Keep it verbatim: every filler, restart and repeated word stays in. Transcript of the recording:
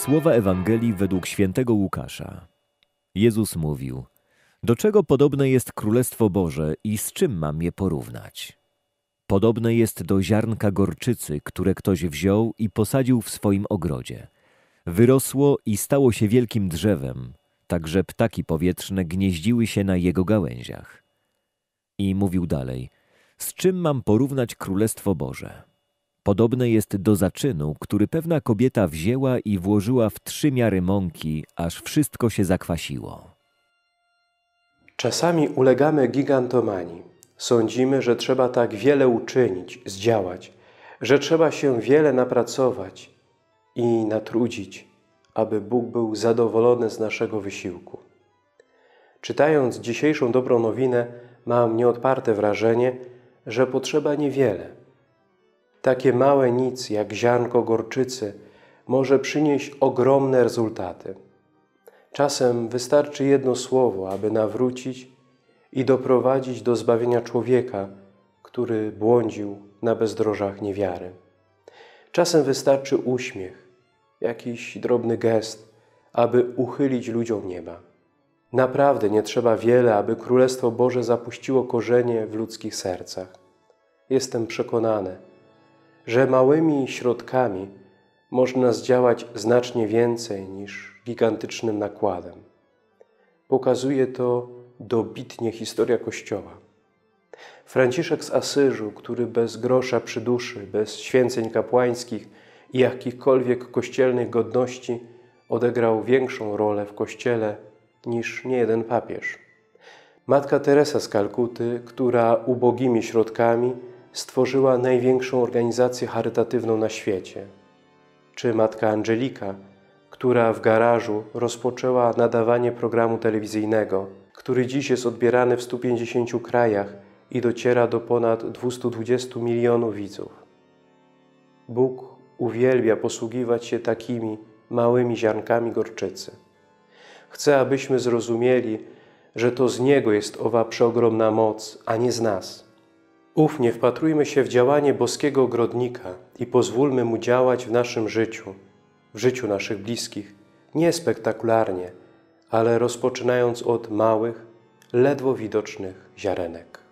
Słowa Ewangelii według świętego Łukasza. Jezus mówił: do czego podobne jest Królestwo Boże i z czym mam je porównać? Podobne jest do ziarnka gorczycy, które ktoś wziął i posadził w swoim ogrodzie. Wyrosło i stało się wielkim drzewem, tak że ptaki powietrzne gnieździły się na jego gałęziach. I mówił dalej: z czym mam porównać Królestwo Boże? Podobne jest do zaczynu, który pewna kobieta wzięła i włożyła w trzy miary mąki, aż wszystko się zakwasiło. Czasami ulegamy gigantomanii. Sądzimy, że trzeba tak wiele uczynić, zdziałać, że trzeba się wiele napracować i natrudzić, aby Bóg był zadowolony z naszego wysiłku. Czytając dzisiejszą dobrą nowinę, mam nieodparte wrażenie, że potrzeba niewiele. Takie małe nic jak ziarnko gorczycy może przynieść ogromne rezultaty. Czasem wystarczy jedno słowo, aby nawrócić i doprowadzić do zbawienia człowieka, który błądził na bezdrożach niewiary. Czasem wystarczy uśmiech, jakiś drobny gest, aby uchylić ludziom nieba. Naprawdę nie trzeba wiele, aby Królestwo Boże zapuściło korzenie w ludzkich sercach. Jestem przekonany, że małymi środkami można zdziałać znacznie więcej niż gigantycznym nakładem. Pokazuje to dobitnie historia Kościoła. Franciszek z Asyżu, który bez grosza przy duszy, bez święceń kapłańskich i jakichkolwiek kościelnych godności odegrał większą rolę w Kościele niż niejeden papież. Matka Teresa z Kalkuty, która ubogimi środkami stworzyła największą organizację charytatywną na świecie. Czy matka Angelika, która w garażu rozpoczęła nadawanie programu telewizyjnego, który dziś jest odbierany w stu pięćdziesięciu krajach i dociera do ponad dwustu dwudziestu milionów widzów. Bóg uwielbia posługiwać się takimi małymi ziarnkami gorczycy. Chce, abyśmy zrozumieli, że to z Niego jest owa przeogromna moc, a nie z nas. Ufnie wpatrujmy się w działanie boskiego ogrodnika i pozwólmy Mu działać w naszym życiu, w życiu naszych bliskich, nie spektakularnie, ale rozpoczynając od małych, ledwo widocznych ziarenek.